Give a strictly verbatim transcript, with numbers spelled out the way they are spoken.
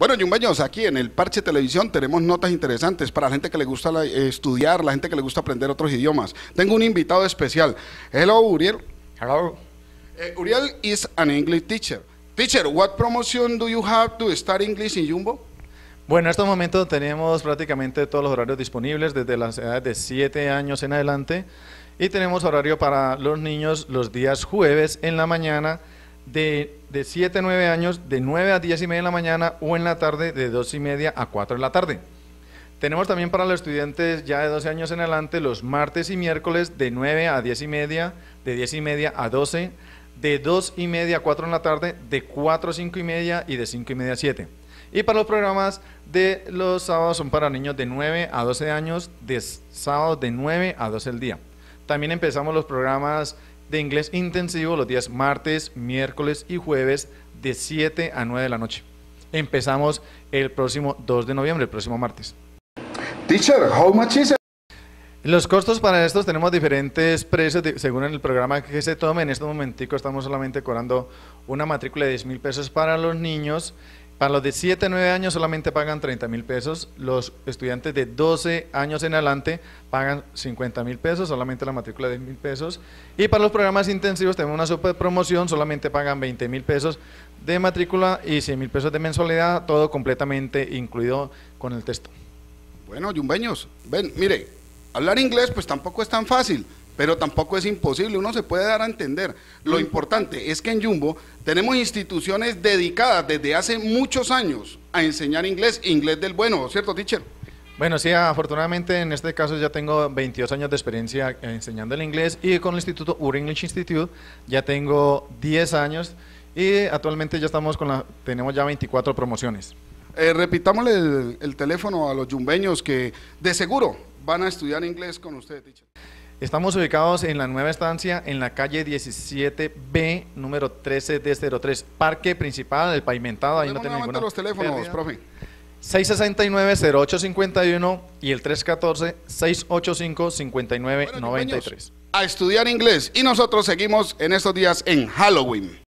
Bueno, Yumbeños, aquí en el Parche Televisión tenemos notas interesantes para la gente que le gusta la, eh, estudiar, la gente que le gusta aprender otros idiomas. Tengo un invitado especial. Hello, Uriel. Hello. Uh, Uriel is an English teacher. Teacher, what promotion do you have to study English in Jumbo? Bueno, en estos momentos tenemos prácticamente todos los horarios disponibles desde las edades de siete años en adelante y tenemos horario para los niños los días jueves en la mañana de, de siete a nueve años, de nueve a diez y media de la mañana o en la tarde de dos y media a cuatro de la tarde. Tenemos también para los estudiantes ya de doce años en adelante los martes y miércoles de nueve a diez y media, de diez y media a doce, de dos y media a cuatro en la tarde, de cuatro a cinco y media y de cinco y media a siete. Y para los programas de los sábados son para niños de nueve a doce años, de sábados de nueve a doce del día. También empezamos los programas de inglés intensivo los días martes, miércoles y jueves de siete a nueve de la noche. Empezamos el próximo dos de noviembre, el próximo martes. Teacher, how much is it? Los costos para estos tenemos diferentes precios de, según el programa que se tome. En este momentico estamos solamente cobrando una matrícula de diez mil pesos para los niños. Para los de siete a nueve años solamente pagan treinta mil pesos. Los estudiantes de doce años en adelante pagan cincuenta mil pesos, solamente la matrícula de diez mil pesos. Y para los programas intensivos tenemos una super promoción, solamente pagan veinte mil pesos de matrícula y cien mil pesos de mensualidad, todo completamente incluido con el texto. Bueno, Yumbeños, ven, mire, hablar inglés pues tampoco es tan fácil, pero tampoco es imposible, uno se puede dar a entender. Lo importante es que en Jumbo tenemos instituciones dedicadas desde hace muchos años a enseñar inglés, inglés del bueno, ¿cierto, teacher? Bueno, sí, afortunadamente en este caso ya tengo veintidós años de experiencia enseñando el inglés y con el Instituto Ur English Institute ya tengo diez años y actualmente ya estamos con la, tenemos ya veinticuatro promociones. Eh, repitámosle el, el teléfono a los yumbeños que de seguro van a estudiar inglés con usted, teacher. Estamos ubicados en la nueva estancia, en la calle diecisiete B, número trece D cero tres, parque principal, el pavimentado, ahí no tenemos ninguna los teléfonos, pérdida. profe. seis seis nueve, cero ocho cinco uno y el tres uno cuatro, seis ocho cinco, cinco nueve Bueno, nueve tres. A estudiar inglés y nosotros seguimos en estos días en Halloween.